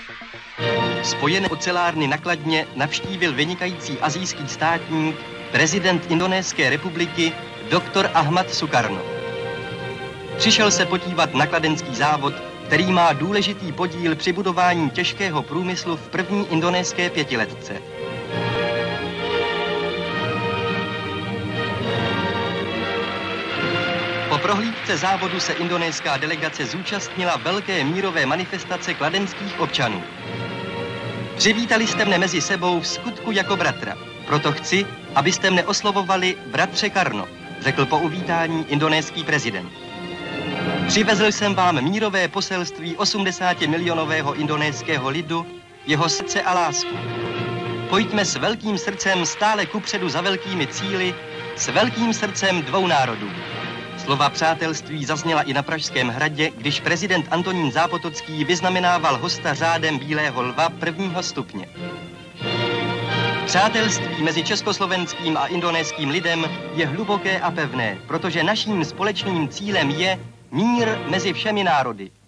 Spojené ocelárny na Kladně navštívil vynikající asijský státník, prezident Indonéské republiky, doktor Ahmad Sukarno. Přišel se podívat na kladenský závod, který má důležitý podíl při budování těžkého průmyslu v první indonéské pětiletce. Po prohlídce závodu se indonéská delegace zúčastnila velké mírové manifestace kladenských občanů. Přivítali jste mne mezi sebou v skutku jako bratra, proto chci, abyste mne oslovovali bratře Karno, řekl po uvítání indonéský prezident. Přivezl jsem vám mírové poselství 80milionového indonéského lidu, jeho srdce a lásku. Pojďme s velkým srdcem stále kupředu za velkými cíli, s velkým srdcem dvou národů. Slova přátelství zazněla i na Pražském hradě, když prezident Antonín Zápotocký vyznamenával hosta řádem Bílého lva prvního stupně. Přátelství mezi československým a indonéským lidem je hluboké a pevné, protože naším společným cílem je mír mezi všemi národy.